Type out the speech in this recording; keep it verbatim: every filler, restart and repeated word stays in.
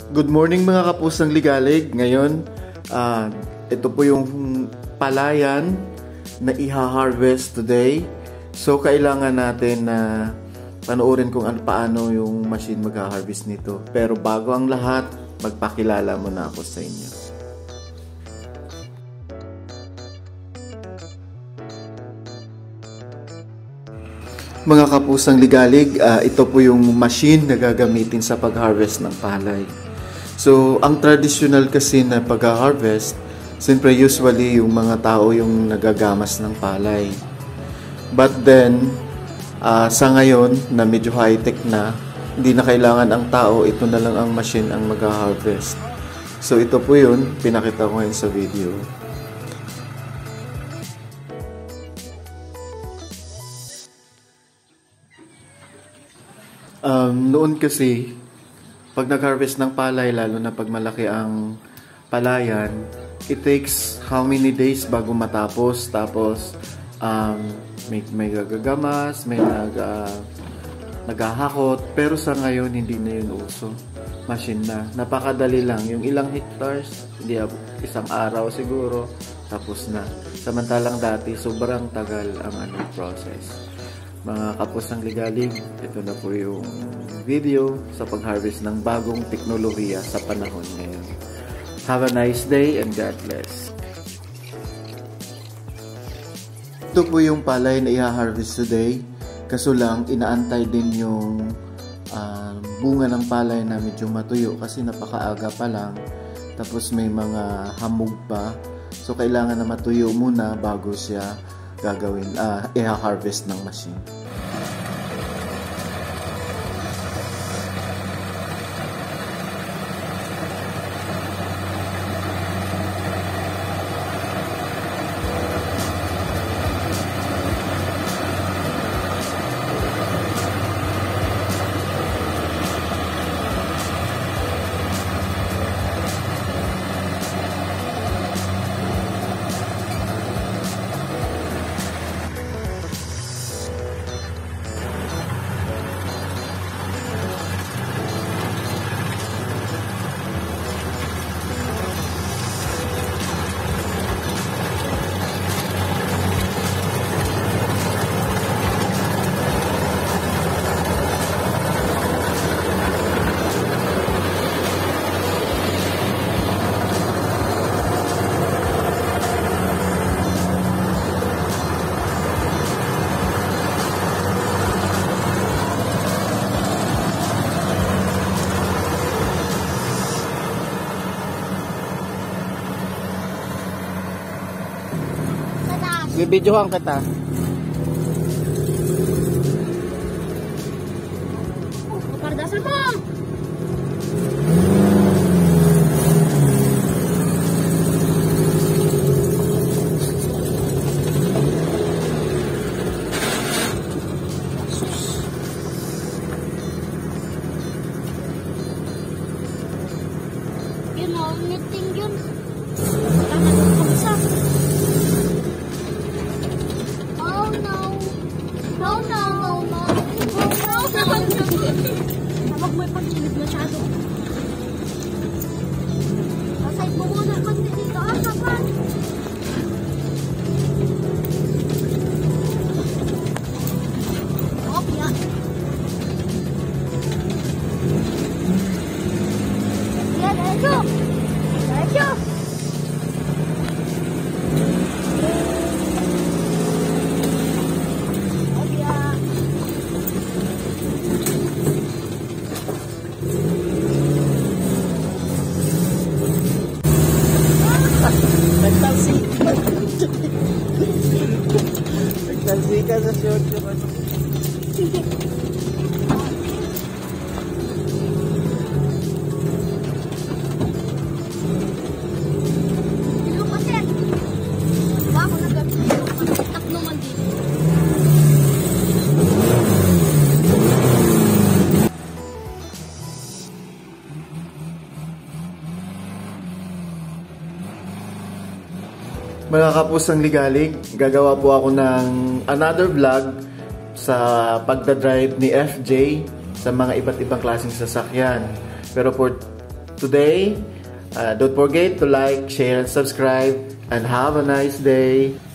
Good morning mga kapusang ligalig. Ngayon, uh, ito po yung palayan na iha-harvest today. So, kailangan natin na uh, panoorin kung ano, paano yung machine mag-harvest nito. Pero bago ang lahat, magpakilala muna ako sa inyo. Mga kapusang ligalig, uh, ito po yung machine na gagamitin sa pag-harvest ng palay. So, ang traditional kasi na pag-harvest, siyempre usually yung mga tao yung nagagamas ng palay. But then, uh, sa ngayon na medyo high-tech na, hindi na kailangan ang tao, ito na lang ang machine ang mag-harvest. So, ito po yun, pinakita ko ngayon sa video. Um, noon kasi, pag nag-harvest ng palay, lalo na pag malaki ang palayan, it takes how many days bago matapos. Tapos, um, may, may gagagamas, may nag, uh, naghahakot. Pero sa ngayon, hindi na yun uso. Machine na. Napakadali lang. Yung ilang hectares, hindi, isang araw siguro, tapos na. Samantalang dati, sobrang tagal ang ano, process. Mga kapusang ligalig, ito na po yung video sa pag-harvest ng bagong teknolohiya sa panahon ngayon. Have a nice day and God bless. Ito po yung palay na i-harvest today. Kaso lang, inaantay din yung uh, bunga ng palay na medyo matuyo kasi napakaaga pa lang. Tapos may mga hamog pa. So kailangan na matuyo muna bago siya gagawin, uh, i-harvest ng machine. Bibidyohan kita. Pardasan mo! Yun o, meeting yun. Tama ng kapsa. No, no, no, no. No, no, no. Huwag mo ipag-chilid masyado. Asay mo muna kasi dito. Ah, sapan. Oh, yan. Yan, derecho. Derecho. Nagtalsika sa short yung ano. Ilo kasi. Diba ako nag-tak naman dito. Mga kapusang ligalig, gagawa po ako ng another vlog sa pagdadrive ni F J sa mga iba't ibang klaseng sasakyan. Pero for today. Uh, don't forget to like, share, and subscribe, and have a nice day.